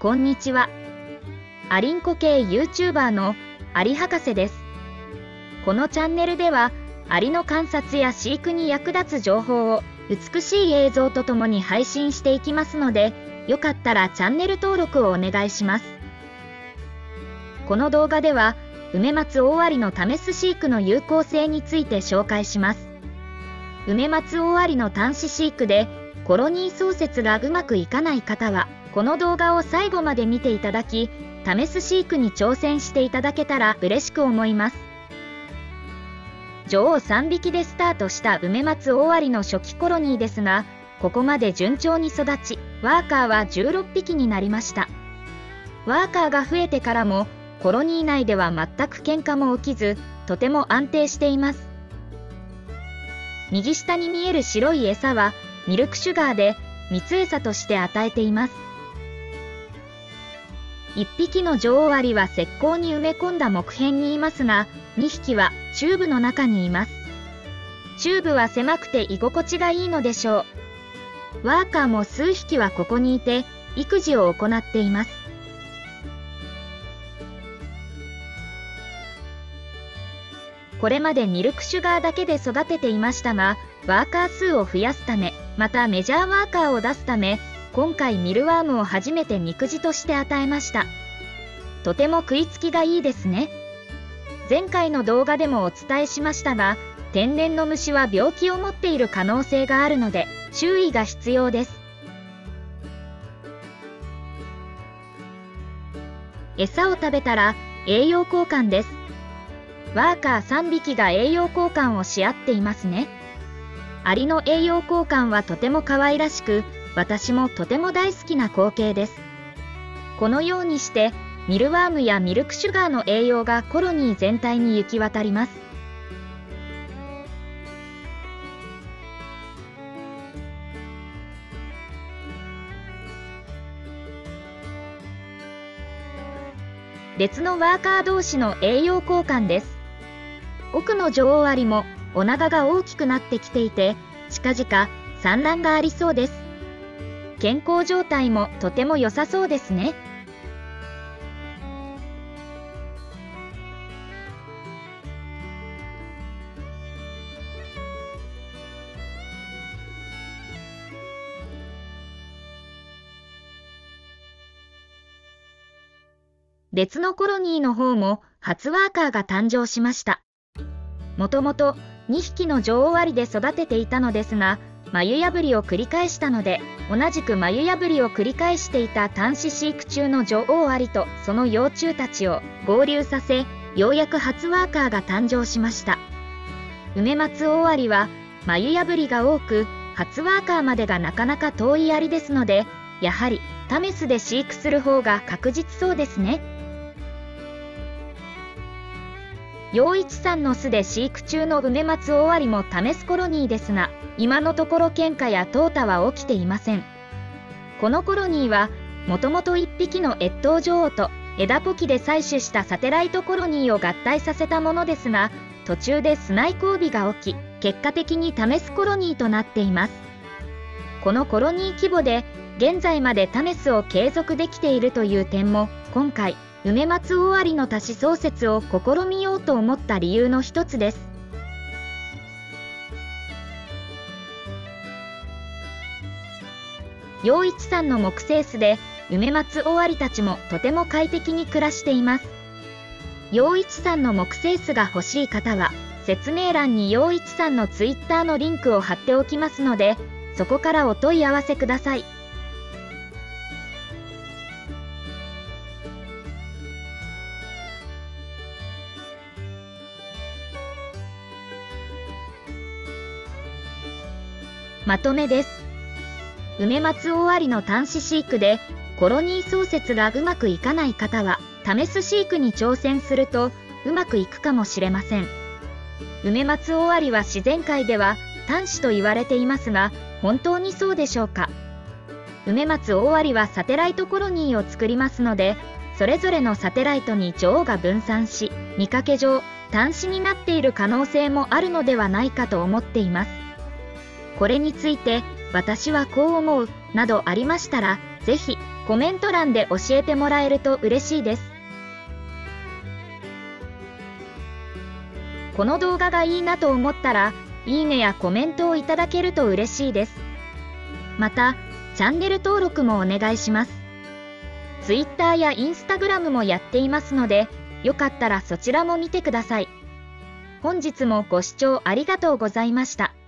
こんにちは。アリンコ系 YouTuber のアリ博士です。このチャンネルでは、アリの観察や飼育に役立つ情報を美しい映像とともに配信していきますので、よかったらチャンネル登録をお願いします。この動画では、梅松大アリの試す飼育の有効性について紹介します。梅松大アリの単子飼育でコロニー創設がうまくいかない方は、この動画を最後まで見ていただき、試す飼育に挑戦していただけたら嬉しく思います。女王3匹でスタートした梅松大アリの初期コロニーですが、ここまで順調に育ち、ワーカーは16匹になりました。ワーカーが増えてからも、コロニー内では全く喧嘩も起きず、とても安定しています。右下に見える白い餌は、ミルクシュガーで、蜜餌として与えています。1匹の女王アリは石膏に埋め込んだ木片にいますが、2匹はチューブの中にいます。チューブは狭くて居心地がいいのでしょう。ワーカーも数匹はここにいて、育児を行っています。これまでミルクシュガーだけで育てていましたが、ワーカー数を増やすため、またメジャーワーカーを出すため、今回ミルワームを初めて肉汁として与えました。とても食いつきがいいですね。前回の動画でもお伝えしましたが、天然の虫は病気を持っている可能性があるので、注意が必要です。餌を食べたら栄養交換です。ワーカー3匹が栄養交換をし合っていますね。アリの栄養交換はとても可愛らしく、私もとても大好きな光景です。このようにして、ミルワームやミルクシュガーの栄養がコロニー全体に行き渡ります。別のワーカー同士の栄養交換です。奥の女王アリもお腹が大きくなってきていて、近々産卵がありそうです。健康状態もとても良さそうですね。別のコロニーの方も初ワーカーが誕生しました。もともと2匹の女王アリで育てていたのですが、繭破りを繰り返したので、同じく繭破りを繰り返していた単子飼育中の女王アリとその幼虫たちを合流させ、ようやく初ワーカーが誕生しました。梅松大アリは繭破りが多く、初ワーカーまでがなかなか遠いアリですので、やはりタメスで飼育する方が確実そうですね。陽一さんの巣で飼育中の梅松大アリも試すコロニーですが、今のところ喧嘩や淘汰は起きていません。このコロニーは、もともと1匹の越冬女王と枝ポキで採取したサテライトコロニーを合体させたものですが、途中で巣内交尾が起き、結果的に試すコロニーとなっています。このコロニー規模で、現在まで試すを継続できているという点も、今回、梅松大アリの多子創設を試みようと思った理由の一つです。陽一さんの木製巣で梅松大アリたちもとても快適に暮らしています。陽一さんの木製巣が欲しい方は、説明欄に陽一さんのツイッターのリンクを貼っておきますので、そこからお問い合わせください。まとめです。梅松大アリの単子飼育でコロニー創設がうまくいかない方は、試す飼育に挑戦するとうまくいくかもしれません。梅松大アリは自然界では単子と言われていますが、本当にそうでしょうか。梅松大アリはサテライトコロニーを作りますので、それぞれのサテライトに女王が分散し、見かけ上単子になっている可能性もあるのではないかと思っています。これについて私はこう思うなどありましたら、ぜひコメント欄で教えてもらえると嬉しいです。この動画がいいなと思ったら、いいねやコメントをいただけると嬉しいです。また、チャンネル登録もお願いします。Twitter や Instagram もやっていますので、よかったらそちらも見てください。本日もご視聴ありがとうございました。